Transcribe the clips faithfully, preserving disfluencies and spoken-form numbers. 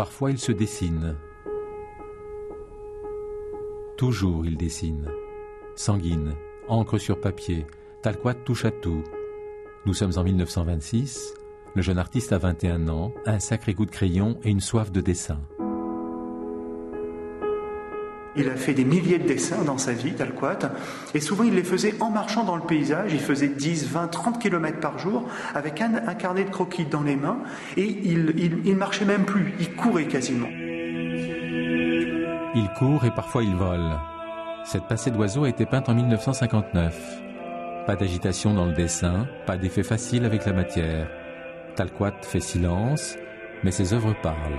Parfois il se dessine. Toujours il dessine. Sanguine, encre sur papier, Talquat touche à tout. Nous sommes en mille neuf cent vingt-six, le jeune artiste a vingt et un ans, un sacré coup de crayon et une soif de dessin. Il a fait des milliers de dessins dans sa vie, Talquat, et souvent il les faisait en marchant dans le paysage. Il faisait dix, vingt, trente kilomètres par jour avec un, un carnet de croquis dans les mains, et il, il, il marchait même plus, il courait quasiment. Il court et parfois il vole. Cette passée d'oiseau a été peinte en mille neuf cent cinquante-neuf. Pas d'agitation dans le dessin, pas d'effet facile avec la matière. Talquat fait silence, mais ses œuvres parlent.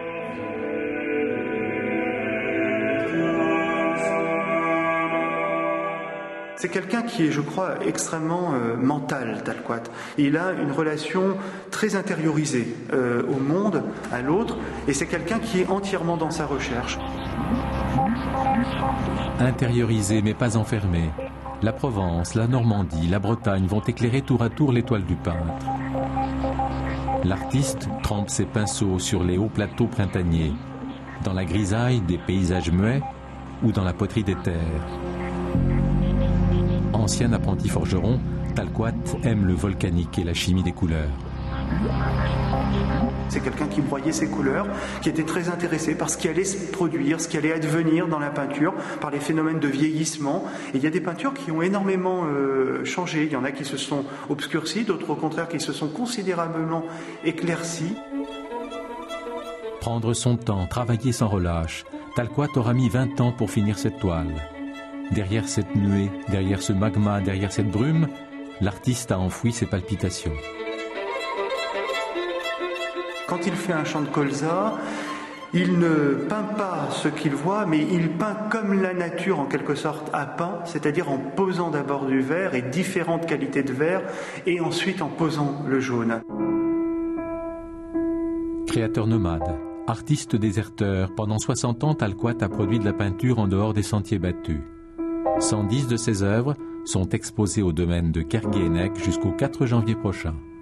C'est quelqu'un qui est, je crois, extrêmement euh, mental, Talquat. Il a une relation très intériorisée euh, au monde, à l'autre, et c'est quelqu'un qui est entièrement dans sa recherche. Intériorisé mais pas enfermé, la Provence, la Normandie, la Bretagne vont éclairer tour à tour l'étoile du peintre. L'artiste trempe ses pinceaux sur les hauts plateaux printaniers, dans la grisaille des paysages muets ou dans la poterie des terres. Ancien apprenti forgeron, Talquat aime le volcanique et la chimie des couleurs. C'est quelqu'un qui broyait ses couleurs, qui était très intéressé par ce qui allait se produire, ce qui allait advenir dans la peinture, par les phénomènes de vieillissement. Et il y a des peintures qui ont énormément euh, changé. Il y en a qui se sont obscurcies, d'autres au contraire qui se sont considérablement éclaircies. Prendre son temps, travailler sans relâche. Talquat aura mis vingt ans pour finir cette toile. Derrière cette nuée, derrière ce magma, derrière cette brume, l'artiste a enfoui ses palpitations. Quand il fait un champ de colza, il ne peint pas ce qu'il voit, mais il peint comme la nature en quelque sorte a peint, c'est-à-dire en posant d'abord du vert et différentes qualités de vert, et ensuite en posant le jaune. Créateur nomade, artiste déserteur, pendant soixante ans, Talquat a produit de la peinture en dehors des sentiers battus. cent dix de ses œuvres sont exposées au domaine de Kerguéhennec jusqu'au quatre janvier prochain.